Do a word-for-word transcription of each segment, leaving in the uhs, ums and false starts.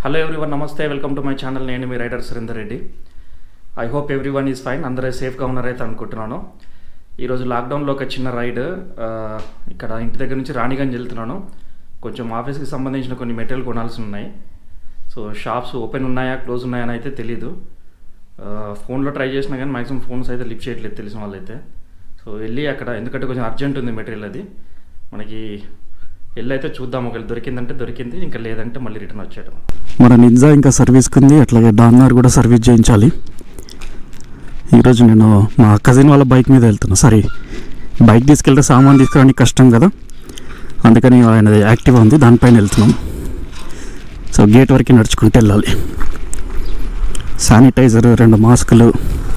Hello everyone, namaste. Welcome to my channel. నేను మీ rider Surender Reddy. I hope everyone is fine. అందరూ సేఫ్గా ఉన్నారైతే అనుకుంటున్నాను. ఈరోజు లాక్డౌన్లో ఒక చిన్న రైడ్, ఇక్కడ ఇంటి దగ్గర నుంచి రాణిగంజ్ వెళ్తున్నాను. కొంచెం ఆఫీస్కి సంబంధించిన కొన్ని మెటీరియల్ కొనాల్సి ఉన్నాయి. సో షాప్స్ ఓపెన్ ఉన్నాయా క్లోజ్ ఉన్నాయా అని అయితే తెలీదు. ఫోన్లో ట్రై చేసినా కానీ మ్యాక్సిమం ఫోన్స్ అయితే లిఫ్ట్ చేయట్లేదు తెలిసిన వాళ్ళు అయితే. సో వెళ్ళి అక్కడ, ఎందుకంటే కొంచెం అర్జెంట్ ఉంది మెటీరియల్, అది మనకి వెళ్ళి అయితే చూద్దాం. ఒకవేళ దొరికిందంటే దొరికింది, ఇంకా లేదంటే మళ్ళీ రిటర్న్ వచ్చేయడం. మన నింజా ఇంకా సర్వీస్కి ఉంది, అట్లాగే డామినార్ కూడా సర్వీస్ చేయించాలి. ఈరోజు నేను మా కజిన్ వాళ్ళ బైక్ మీద వెళ్తున్నా. సారీ, బైక్ తీసుకెళ్తే సామాన్ తీసుకురావడానికి కష్టం కదా, అందుకని ఆయన యాక్టివ్ ఉంది, దానిపైన వెళ్తున్నాం. సో గేట్ వరకు నడుచుకుంటూ వెళ్ళాలి. శానిటైజర్, రెండు మాస్కులు,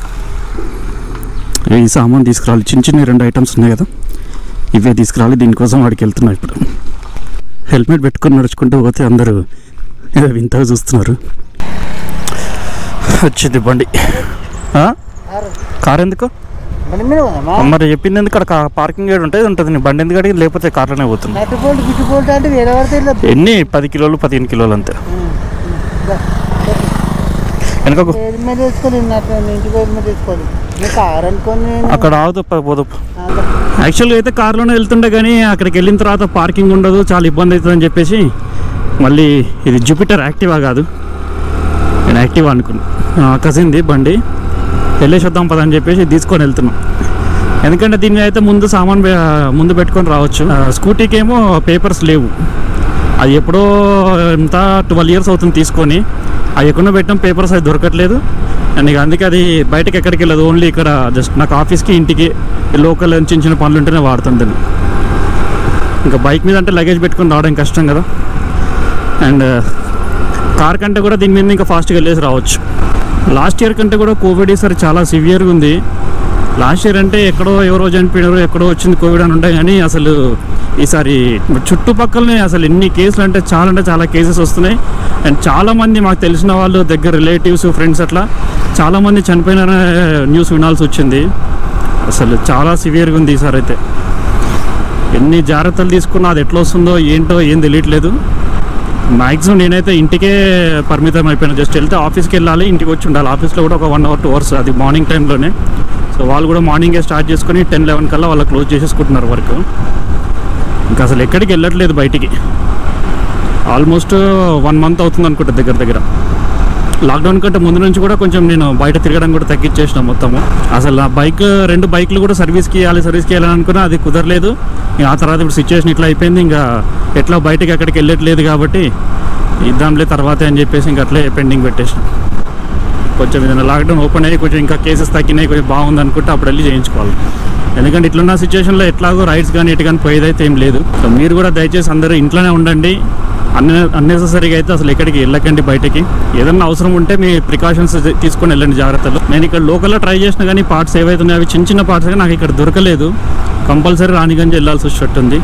ఈ సామాన్ తీసుకురావాలి. చిన్న చిన్న రెండు ఐటమ్స్ ఉన్నాయి కదా, ఇవే తీసుకురావాలి. దీనికోసం వాడికి వెళ్తున్నాం. ఇప్పుడు హెల్మెట్ పెట్టుకొని నడుచుకుంటూ పోతే అందరూ ఏదో వింతగా చూస్తున్నారు. వచ్చింది బండి. కార్ ఎందుకు మరి చెప్పింది? ఎందుకు అక్కడ పార్కింగ్ ఏడు ఉంటుంది ఉంటుంది బండి ఎందుకు అడిగి, లేకపోతే కార్లోనే పోతుంది. ఎన్ని పది కిలోలు పదిహేను కిలోలు అంతే. వెనక అక్కడ ఆవుతో పోదు. యాక్చువల్గా అయితే కార్లోనే వెళ్తుండే, కానీ అక్కడికి వెళ్ళిన తర్వాత పార్కింగ్ ఉండదు, చాలా ఇబ్బంది అవుతుందని చెప్పేసి మళ్ళీ ఇది జూపిటర్ యాక్టివా కాదు, నేను యాక్టివా అనుకున్నా. కజిన్ది బండి, వెళ్ళేసి వద్దాం పదని చెప్పేసి తీసుకొని వెళ్తున్నాం. ఎందుకంటే దీన్ని అయితే ముందు సామాన్ ముందు పెట్టుకొని రావచ్చు. స్కూటీకి ఏమో పేపర్స్ లేవు, అది ఎప్పుడో ఎంత ట్వెల్వ్ ఇయర్స్ అవుతుంది తీసుకొని. అవి ఎక్కడో పెట్టాం, పేపర్స్ అది దొరకట్లేదు. అండ్ ఇక అందుకే అది బయటకి ఎక్కడికి వెళ్ళదు, ఓన్లీ ఇక్కడ జస్ట్ నాకు ఆఫీస్కి ఇంటికి లోకల్ చిన్న చిన్న పనులు ఉంటేనే వాడుతుంది. ఇంకా బైక్ మీద అంటే లగేజ్ పెట్టుకొని రావడం కష్టం కదా. అండ్ కార్ కంటే కూడా దీని మీద ఇంకా ఫాస్ట్గా వెళ్ళేసి రావచ్చు. లాస్ట్ ఇయర్ కంటే కూడా కోవిడ్ ఈసారి చాలా సివియర్గా ఉంది. లాస్ట్ ఇయర్ అంటే ఎక్కడో ఎవరో చనిపోయినారో, ఎక్కడో వచ్చింది కోవిడ్ అని ఉంటాయి, కానీ అసలు ఈసారి చుట్టుపక్కలనే అసలు ఎన్ని కేసులు అంటే చాలా అంటే చాలా కేసెస్ వస్తున్నాయి. అండ్ చాలామంది మాకు తెలిసిన వాళ్ళు, దగ్గర రిలేటివ్స్, ఫ్రెండ్స్ అట్లా చాలామంది చనిపోయిన న్యూస్ వినాల్సి వచ్చింది. అసలు చాలా సివియర్గా ఉంది ఈసారి అయితే. ఎన్ని జాగ్రత్తలు తీసుకున్నా అది ఎట్లా వస్తుందో ఏంటో ఏం తెలియట్లేదు. మ్యాక్సిమం నేనైతే ఇంటికే పరిమితం అయిపోయినా. జస్ట్ వెళ్తే ఆఫీస్కి వెళ్ళాలి, ఇంటికి వచ్చి ఉండాలి. ఆఫీస్లో కూడా ఒక వన్ అవర్ టూ అవర్స్, అది మార్నింగ్ టైంలోనే. సో వాళ్ళు కూడా మార్నింగే స్టార్ట్ చేసుకొని టెన్ లెవెన్ కల్లా వాళ్ళు క్లోజ్ చేసేసుకుంటున్నారు వర్క్. ఇంకా అసలు ఎక్కడికి వెళ్ళట్లేదు బయటికి. ఆల్మోస్ట్ వన్ మంత్ అవుతుంది అనుకుంటా దగ్గర దగ్గర. లాక్డౌన్ కంటే ముందు నుంచి కూడా కొంచెం నేను బయట తిరగడం కూడా తగ్గించేసిన మొత్తము. అసలు ఆ బైక్, రెండు బైక్లు కూడా సర్వీస్కి ఇవ్వాలి సర్వీస్కి వెళ్ళాలని అనుకున్నా, అది కుదరలేదు. ఆ తర్వాత ఇప్పుడు సిచ్యువేషన్ ఇట్లా అయిపోయింది, ఇంకా ఎట్లా బయటకి ఎక్కడికి వెళ్ళట్లేదు కాబట్టి ఇద్దాంలే తర్వాతే అని చెప్పేసి ఇంకా అట్లే పెండింగ్ పెట్టేసిన. కొంచెం ఏదైనా లాక్డౌన్ ఓపెన్ అయ్యి కొంచెం ఇంకా కేసెస్ తగ్గినాయి, కొంచెం బాగుంది అనుకుంటే అప్పుడు వెళ్ళి చేయించుకోవాలి. ఎందుకంటే ఇట్లున్న సిచ్యువేషన్లో ఎట్లాగో రైడ్స్ కానీ ఎటు కానీ పోయేదైతే ఏం లేదు. సో మీరు కూడా దయచేసి అందరూ ఇంట్లోనే ఉండండి. అన్న అన్నెసెసరీగా అయితే అసలు ఎక్కడికి వెళ్ళకండి బయటకి. ఏదన్నా అవసరం ఉంటే మీ ప్రికాషన్స్ తీసుకొని వెళ్ళండి, జాగ్రత్తలు. నేను ఇక్కడ లోకల్లో ట్రై చేసిన కానీ పార్ట్స్ ఏవైతున్నాయి అవి చిన్న చిన్న పార్ట్స్ నాకు ఇక్కడ దొరకలేదు. కంపల్సరీ రాణిగంజ్ వెళ్ళాల్సి వచ్చేట్టుంది.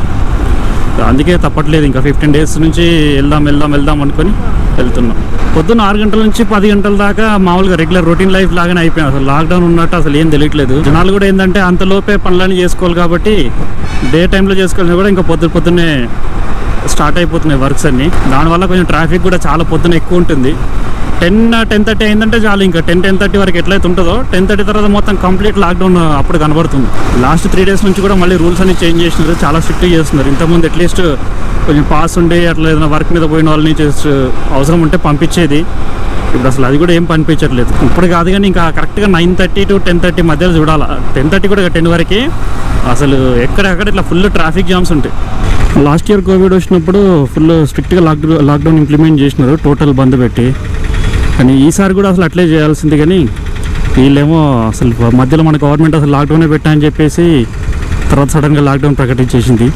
అందుకే తప్పట్లేదు, ఇంకా ఫిఫ్టీన్ డేస్ నుంచి వెళ్దాం వెళ్దాం వెళ్దాం అనుకొని వెళ్తున్నాం. పొద్దున్న ఆరు గంటల నుంచి పది గంటల దాకా మామూలుగా రెగ్యులర్ రొటీన్ లైఫ్ లాగానే అయిపోయింది. అసలు లాక్డౌన్ ఉన్నట్టు అసలు ఏం తెలియట్లేదు. జనాలు కూడా ఏంటంటే అంతలోపే పనులన్నీ చేసుకోవాలి కాబట్టి డే టైంలో చేసుకోవాలని కూడా ఇంకా పొద్దు పొద్దున్నే స్టార్ట్ అయిపోతున్నాయి వర్క్స్ అన్నీ. దానివల్ల కొంచెం ట్రాఫిక్ కూడా చాలా పొద్దున ఎక్కువ ఉంటుంది. టెన్ టెన్ థర్టీ అయిందంటే చాలు, ఇంకా టెన్ టెన్ థర్టీ వరకు ఎట్లయితే ఉంటుందో టెన్ థర్టీ తర్వాత మొత్తం కంప్లీట్ లాక్డౌన్ అప్పుడు కనబడుతుంది. లాస్ట్ త్రీ డేస్ నుంచి కూడా మళ్ళీ రూల్స్ అన్ని చేంజ్ చేసినారు, చాలా స్ట్రిక్ట్ చేస్తున్నారు. ఇంతకుముందు అట్లీస్ట్ కొంచెం పాస్ ఉండే అట్లా ఏదైనా వర్క్ మీద పోయిన వాళ్ళని జస్ట్ అవసరం ఉంటే పంపించేది. ఇప్పుడు అసలు అది కూడా ఏం పంపించట్లేదు. ఇప్పుడు కాదు కానీ ఇంకా కరెక్ట్గా nine thirty to ten thirty మధ్యలో చూడాలి. టెన్ థర్టీ కూడా టెన్ వరకు అసలు ఎక్కడెక్కడ ఇట్లా ఫుల్ ట్రాఫిక్ జామ్స్ ఉంటాయి. లాస్ట్ ఇయర్ కోవిడ్ వచ్చినప్పుడు ఫుల్ స్ట్రిక్ట్గా లాక్డౌన్ లాక్డౌన్ ఇంప్లిమెంట్ చేసినారు, టోటల్ బంద్ పెట్టి. కానీ ఈసారి కూడా అసలు అట్లే చేయాల్సింది, కానీ వీళ్ళేమో అసలు మధ్యలో మన గవర్నమెంట్ అసలు లాక్డౌనే పెట్టా అని చెప్పేసి తర్వాత సడన్గా లాక్డౌన్ ప్రకటించేసింది.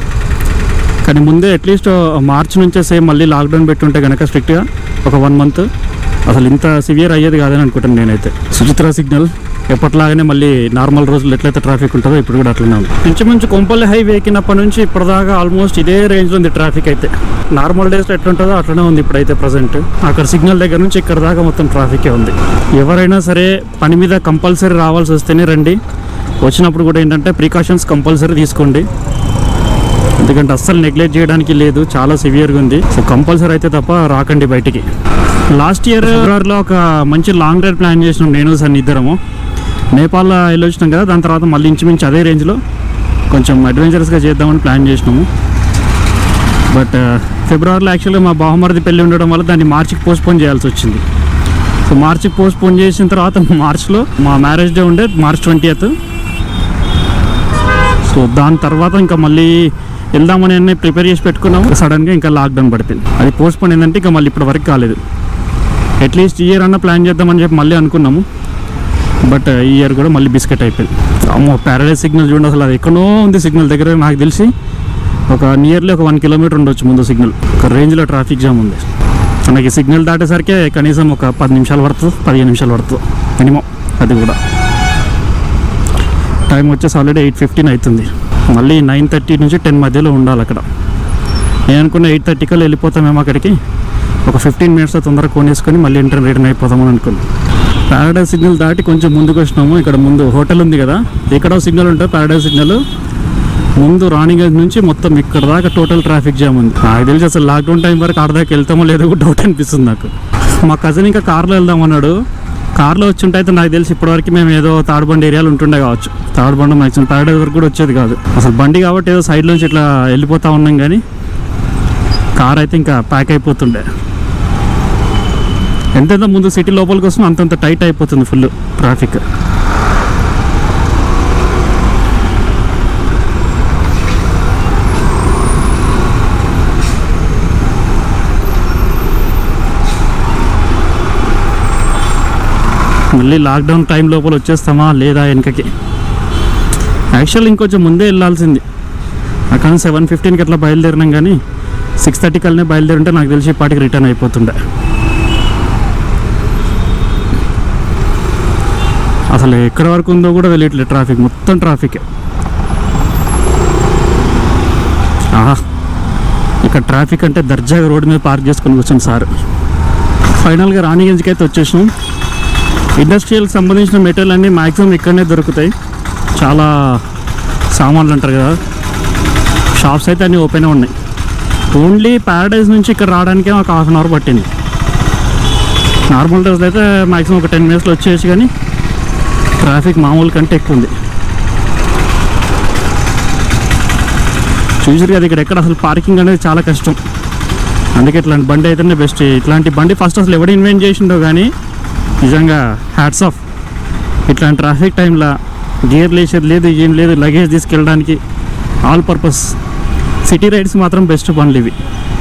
కానీ ముందే అట్లీస్ట్ మార్చి నుంచే సేమ్ మళ్ళీ లాక్డౌన్ పెట్టుంటే కనుక స్ట్రిక్ట్గా ఒక వన్ మంత్ అసలు ఇంత సివియర్ అయ్యేది కాదని అనుకుంటాను నేనైతే. సుచిత్ర సిగ్నల్ ఎప్పటిలాగానే మళ్ళీ నార్మల్ రోజులు ఎట్లయితే ట్రాఫిక్ ఉంటుందో ఇప్పుడు కూడా అట్లనే ఉంది. ఇంచుమించు కొంపల్లి హైవే ఎక్కినప్పటి నుంచి ఇప్పటిదాకా ఆల్మోస్ట్ ఇదే రేంజ్లో ఉంది ట్రాఫిక్ అయితే. నార్మల్ డేస్లో ఎట్లుంటుందో అట్లనే ఉంది ఇప్పుడైతే ప్రజెంట్. అక్కడ సిగ్నల్ దగ్గర నుంచి ఇక్కడ దాకా మొత్తం ట్రాఫికే ఉంది. ఎవరైనా సరే పని మీద కంపల్సరీ రావాల్సి వస్తేనే రండి. వచ్చినప్పుడు కూడా ఏంటంటే ప్రికాషన్స్ కంపల్సరీ తీసుకోండి. ఎందుకంటే అస్సలు నెగ్లెక్ట్ చేయడానికి లేదు, చాలా సివియర్గా ఉంది. సో కంపల్సరీ అయితే తప్ప రాకండి బయటికి. లాస్ట్ ఇయర్ ఫిబ్రవరిలో ఒక మంచి లాంగ్ రైడ్ ప్లాన్ చేసినాం నేను సన్ని ఇద్దరము. నేపాల్లో వెళ్ళి వచ్చినాం కదా, దాని తర్వాత మళ్ళీ ఇంచుమించు అదే రేంజ్లో కొంచెం అడ్వెంచరస్గా చేద్దామని ప్లాన్ చేసినాము. బట్ ఫిబ్రవరిలో యాక్చువల్గా మా బాహుమరిది పెళ్ళి ఉండడం వల్ల దాన్ని మార్చికి పోస్ట్పోన్ చేయాల్సి వచ్చింది. సో మార్చికి పోస్ట్పోన్ చేసిన తర్వాత మార్చ్లో మా మ్యారేజ్ డే ఉండే, మార్చ్ ట్వంటీయత్. సో దాని తర్వాత ఇంకా మళ్ళీ వెళ్దామని అన్నీ ప్రిపేర్ చేసి పెట్టుకున్నాము. సడన్గా ఇంకా లాక్డౌన్ పడిపోయింది. అది పోస్ట్పోన్ ఏంటంటే ఇంకా మళ్ళీ ఇప్పటి వరకు కాలేదు. అట్లీస్ట్ ఈ ఇయర్ అన్నా ప్లాన్ చేద్దామని చెప్పి మళ్ళీ అనుకున్నాము. బట్ ఈ ఇయర్ కూడా మళ్ళీ బిస్కెట్ అయిపోయింది. అమ్మో ప్యారడైజ్ సిగ్నల్ చూడండి, అసలు అది ఎక్కడో ఉంది సిగ్నల్ దగ్గర. నాకు తెలిసి ఒక నియర్లీ ఒక వన్ కిలోమీటర్ ఉండొచ్చు ముందు సిగ్నల్. ఒక రేంజ్లో ట్రాఫిక్ జామ్ ఉంది. మనకి సిగ్నల్ దాటేసరికి కనీసం ఒక పది నిమిషాలు పడుతుంది, పదిహేను నిమిషాలు పడుతుంది మినిమం. అది కూడా టైం వచ్చేసి ఆల్రెడీ ఎయిట్ ఫిఫ్టీన్ అవుతుంది. మళ్ళీ నైన్ థర్టీ నుంచి టెన్ మధ్యలో ఉండాలి అక్కడ. నేను అనుకున్న ఎయిట్ థర్టీకల్లా వెళ్ళిపోతామేమో అక్కడికి. ఒక ఫిఫ్టీన్ మినిట్స్లో తొందరగా కొనేసుకొని మళ్ళీ ఇంటర్ రిటర్న్ అయిపోతామని అనుకున్నాం. ప్యారడైజ్ సిగ్నల్ దాటి కొంచెం ముందుకు వచ్చినాము. ఇక్కడ ముందు హోటల్ ఉంది కదా, ఎక్కడో సిగ్నల్ ఉంటుంది ప్యారడైజ్ సిగ్నల్. ముందు రాణిగంజ్ నుంచి మొత్తం ఇక్కడ దాకా టోటల్ ట్రాఫిక్ జామ్ ఉంది. నాకు తెలిసి అసలు లాక్డౌన్ టైం వరకు ఆడ దాకా వెళ్తామో లేదో కూడా డౌట్ అనిపిస్తుంది నాకు. మా కజిన్ ఇంకా కార్లో వెళ్దామన్నాడు. కార్లో వచ్చి ఉంటే అయితే నాకు తెలిసి ఇప్పటివరకు మేము ఏదో తాడుబండి ఏరియాలో ఉంటుండే కావచ్చు. తాడుబండి మ్యాక్సిమం ప్యారడైజ్ వరకు కూడా వచ్చేది కాదు. అసలు బండి కాబట్టి ఏదో సైడ్ నుంచి ఇట్లా వెళ్ళిపోతూ ఉన్నాం, కానీ కార్ అయితే ఇంకా ప్యాక్ అయిపోతుండే. ఎంతెంత ముందు సిటీ లోపలికి వస్తున్నా అంతంత టైట్ అయిపోతుంది ఫుల్ ట్రాఫిక్. మళ్ళీ లాక్డౌన్ టైం లోపల వచ్చేస్తామా లేదా వెనకకి. యాక్చువల్ ఇంకొంచెం ముందే వెళ్ళాల్సింది. అక్కడ సెవెన్ ఫిఫ్టీన్కి అట్లా బయలుదేరినాం, కానీ సిక్స్ థర్టీ కల్నే బయలుదేరింటే నాకు తెలిసి ఇప్పటికి రిటర్న్ అయిపోతుండే. అసలు ఎక్కడి వరకు ఉందో కూడా తెలియట్లేదు ట్రాఫిక్, మొత్తం ట్రాఫిక్. ఆహా, ఇక్కడ ట్రాఫిక్ అంటే దర్జాగా రోడ్డు మీద పార్క్ చేసుకొని కూర్చొని సార్. ఫైనల్గా రాణిగంజ్కి అయితే వచ్చేసినాం. ఇండస్ట్రియల్కి సంబంధించిన మెటీరియల్ అన్నీ మ్యాక్సిమం ఇక్కడనే దొరుకుతాయి. చాలా సామాన్లు అంటారు కదా, షాప్స్ అయితే అన్నీ ఓపెన్ ఉన్నాయి. ఓన్లీ ప్యారడైజ్ నుంచి ఇక్కడ రావడానికే ఒక హాఫ్ అన్ అవర్ పట్టింది. నార్మల్ డేస్లో అయితే మ్యాక్సిమం ఒక టెన్ మినిట్స్లో వచ్చేసి, కానీ ట్రాఫిక్ మామూలు కంటే ఎక్కువ ఉంది. చూసారు కదా ఇక్కడ ఎక్కడ అసలు పార్కింగ్ అనేది చాలా కష్టం. అందుకే ఇట్లాంటి బండి అయితేనే బెస్ట్. ఇట్లాంటి బండి ఫస్ట్ అసలు ఎవడు ఇన్వెంట్ చేసిండో కానీ నిజంగా హ్యాట్స్ ఆఫ్. ఇట్లాంటి ట్రాఫిక్ టైంలో గేర్ లేసేది లేదు, ఏం లేదు, లగేజ్ తీసుకెళ్ళడానికి ఆల్ పర్పస్ సిటీ రైడ్స్ మాత్రం బెస్ట్ పనులు ఇవి.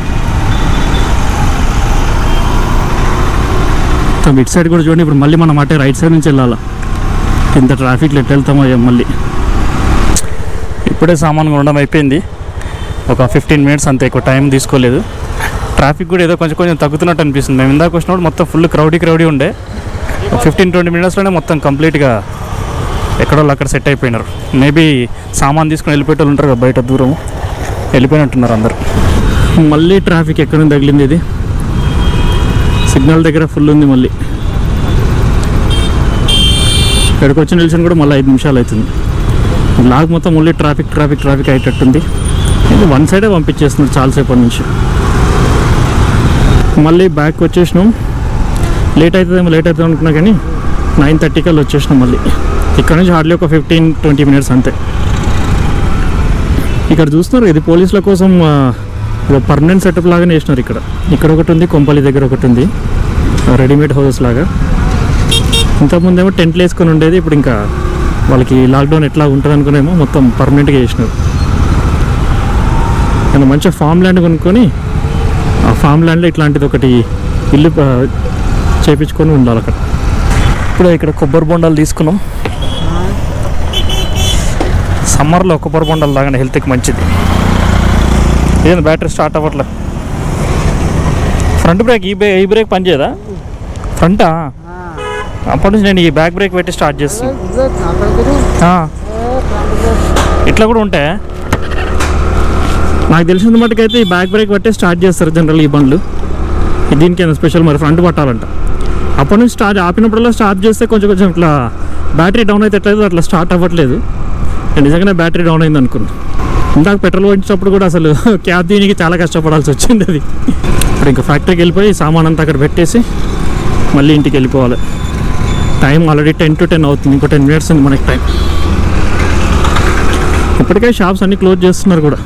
ఇటు సైడ్ కూడా చూడండి, ఇప్పుడు మళ్ళీ మనం అటే రైట్ సైడ్ నుంచి వెళ్ళాలా. ఇంత ట్రాఫిక్లో ఎట్టు వెళ్తామో మళ్ళీ. ఇప్పుడే సామాన్ కొనడం అయిపోయింది, ఒక ఫిఫ్టీన్ మినిట్స్ అంతే, ఎక్కువ టైం తీసుకోలేదు. ట్రాఫిక్ కూడా ఏదో కొంచెం కొంచెం తగ్గుతున్నట్టు అనిపిస్తుంది. మేము ఇందాక వచ్చినప్పుడు మొత్తం ఫుల్ క్రౌడీ క్రౌడీ ఉండే. ఫిఫ్టీన్ ట్వంటీ మినిట్స్లోనే మొత్తం కంప్లీట్గా ఎక్కడో అక్కడ సెట్ అయిపోయినారు. మేబీ సామాన్ తీసుకుని వెళ్ళిపోయేటోళ్ళు ఉంటారు కదా బయట, దూరం వెళ్ళిపోయినట్టున్నారు అందరు. మళ్ళీ ట్రాఫిక్ ఎక్కడ తగిలింది. ఇది సిగ్నల్ దగ్గర ఫుల్ ఉంది. మళ్ళీ ఇక్కడికి వచ్చి నిలిచిన కూడా మళ్ళీ ఐదు నిమిషాలు అవుతుంది. లాగ్ మొత్తం మళ్ళీ ట్రాఫిక్ ట్రాఫిక్ ట్రాఫిక్ అయ్యేటట్టుంది. ఇది వన్ సైడే పంపించేస్తున్నారు చాలాసేపటి నుంచి. మళ్ళీ బ్యాక్ వచ్చేసినాం. లేట్ అవుతుందేమో లేట్ అవుతుంది అనుకున్నా, కానీ నైన్ థర్టీ కల్లా వచ్చేసినాం. మళ్ళీ ఇక్కడ నుంచి హార్డ్లీ ఒక ఫిఫ్టీన్ ట్వంటీ మినిట్స్ అంతే. ఇక్కడ చూస్తున్నారు, ఇది పోలీసుల కోసం పర్మనెంట్ సెటప్ లాగానే వేసినారు. ఇక్కడ ఇక్కడ ఒకటి ఉంది, కొంపల్లి దగ్గర ఒకటి ఉంది, రెడీమేడ్ హౌసెస్ లాగా. ఇంతకుముందు ఏమో టెంట్లు వేసుకొని ఉండేది, ఇప్పుడు ఇంకా వాళ్ళకి లాక్డౌన్ ఎట్లా ఉంటుంది అనుకునేమో మొత్తం పర్మనెంట్గా వేసినారు. నేను మంచిగా ఫామ్ ల్యాండ్ కొనుక్కొని ఆ ఫామ్ ల్యాండ్లో ఇట్లాంటిది ఒకటి ఇల్లు చేపించుకొని ఉండాలి అక్కడ. ఇప్పుడు ఇక్కడ కొబ్బరి బొండాలు తీసుకున్నాం. సమ్మర్లో కొబ్బరి బొండాలు లాగానే హెల్త్కి మంచిది. ఏదైనా బ్యాటరీ స్టార్ట్ అవ్వట్లే. ఫ్రంట్ బ్రేక్ ఈ బ్రేక్ ఈ బ్రేక్ పనిచేయదా? ఫ్రంటా? అప్పటి నుంచి నేను ఈ బ్యాక్ బ్రేక్ పెట్టి స్టార్ట్ చేస్తాను. ఇట్లా కూడా ఉంటాయా? నాకు తెలిసిన మటుకైతే ఈ బ్యాక్ బ్రేక్ పట్టే స్టార్ట్ చేస్తారు జనరల్ ఈ బండ్లు. దీనికైనా స్పెషల్ మరి ఫ్రంట్ పట్టాలంట. అప్పటి నుంచి స్టార్ట్ ఆపినప్పుడల్లా స్టార్ట్ చేస్తే కొంచెం కొంచెం ఇట్లా బ్యాటరీ డౌన్ అయితే ఎట్లయితే అట్లా స్టార్ట్ అవ్వట్లేదు. నేను నిజంగానే బ్యాటరీ డౌన్ అయింది అనుకున్నాను. ఇందాక పెట్రోల్ పోయించినప్పుడు కూడా అసలు క్యాబ్ దీనికి చాలా కష్టపడాల్సి వచ్చింది. అది ఇప్పుడు ఇంకా ఫ్యాక్టరీకి వెళ్ళిపోయి సామాన్ అంతా అక్కడ పెట్టేసి మళ్ళీ ఇంటికి వెళ్ళిపోవాలి. Time already ten to ten అవుతుంది, ఇంకో టెన్ మినిట్స్ ఉంది మనకి టైం. ఇప్పటికే షాప్స్ అన్నీ క్లోజ్ చేస్తున్నారు కూడా.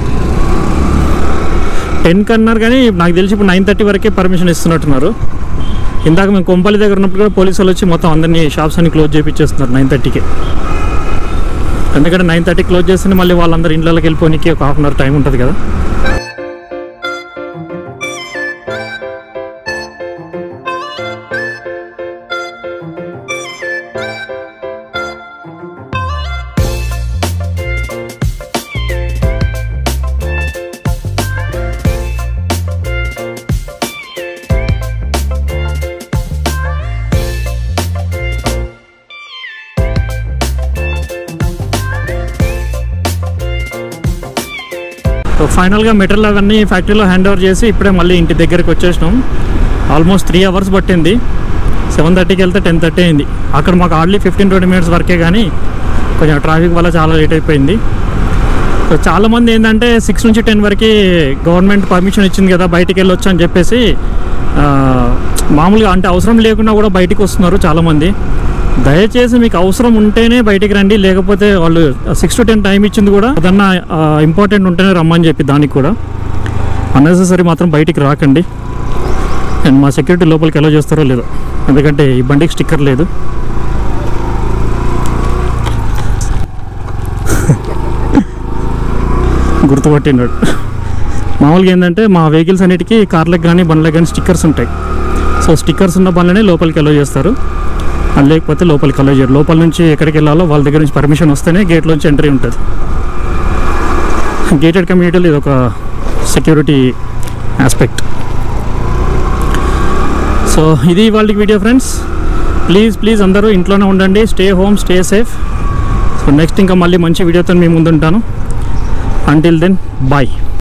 టెన్కి అన్నారు కానీ నాకు తెలిసి ఇప్పుడు నైన్ థర్టీ వరకే పర్మిషన్ ఇస్తున్నట్టున్నారు. ఇందాక మేము కొంపల్లి దగ్గర ఉన్నప్పుడు కూడా పోలీసు వాళ్ళు వచ్చి మొత్తం అందరినీ షాప్స్ అన్ని క్లోజ్ చేయించేస్తున్నారు నైన్ థర్టీకి. ఎందుకంటే నైన్ థర్టీ క్లోజ్ చేస్తే మళ్ళీ వాళ్ళందరూ ఇంట్లోకి వెళ్ళిపోనికి ఒక హాఫ్ అన్ అవర్ టైం ఉంటుంది కదా. సో ఫైనల్గా మెటీరియల్ అవన్నీ ఫ్యాక్టరీలో హ్యాండ్ ఓవర్ చేసి ఇప్పుడే మళ్ళీ ఇంటి దగ్గరికి వచ్చేసినాం. ఆల్మోస్ట్ త్రీ అవర్స్ పట్టింది. సెవెన్ థర్టీకి వెళ్తే టెన్ థర్టీ అయింది. అక్కడ మాకు హార్డ్లీ ఫిఫ్టీన్ ట్వంటీ మినిట్స్ వరకే, కానీ కొంచెం ట్రాఫిక్ వల్ల చాలా లేట్ అయిపోయింది. సో చాలామంది ఏంటంటే సిక్స్ నుంచి టెన్ వరకు గవర్నమెంట్ పర్మిషన్ ఇచ్చింది కదా బయటికి వెళ్ళొచ్చు అని చెప్పేసి మామూలుగా అంటే అవసరం లేకుండా కూడా బయటికి వస్తున్నారు చాలామంది. దయచేసి మీకు అవసరం ఉంటేనే బయటికి రండి, లేకపోతే వాళ్ళు సిక్స్ టు టెన్ టైం ఇచ్చింది కూడా ఏదన్నా ఇంపార్టెంట్ ఉంటేనే రమ్మని చెప్పి దానికి కూడా అన్నెసెసరీ మాత్రం బయటికి రాకండి. అండ్ మా సెక్యూరిటీ లోపలికి ఎలా చేస్తారో లేదో, ఎందుకంటే ఈ బండికి స్టిక్కర్ లేదు. గుర్తుపట్టినాడు. మామూలుగా ఏంటంటే మా వెహికల్స్ అన్నిటికీ కార్లకు కానీ బండ్లకు కానీ స్టిక్కర్స్ ఉంటాయి. సో స్టిక్కర్స్ ఉన్న బండ్లనే లోపలికి అలో చేస్తారు, అది లేకపోతే లోపలికి అలో చేయరు. లోపల నుంచి ఎక్కడికి వెళ్ళాలో వాళ్ళ దగ్గర నుంచి పర్మిషన్ వస్తేనే గేట్లోంచి ఎంట్రీ ఉంటుంది. గేటెడ్ కమ్యూనిటీలో ఇది ఒక సెక్యూరిటీ ఆస్పెక్ట్. సో ఇది వాళ్ళకి వీడియో ఫ్రెండ్స్. ప్లీజ్ ప్లీజ్ అందరూ ఇంట్లోనే ఉండండి, stay home, stay safe. So next ఇంకా మళ్ళీ మంచి వీడియోతో మీ ముందు ఉంటాను. Until then bye.